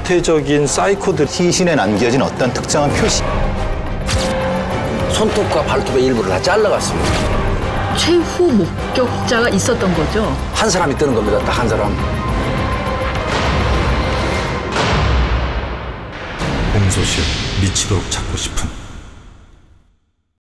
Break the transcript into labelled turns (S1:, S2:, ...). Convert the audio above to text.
S1: 구태적인 사이코들.
S2: 시신에 남겨진 어떤 특정한 표시.
S3: 손톱과 발톱의 일부를 다 잘라갔습니다.
S4: 최후 목격자가 있었던 거죠.
S3: 한 사람이 뜨는 겁니다. 딱 한 사람.
S1: 공소시효 미치도록 찾고 싶은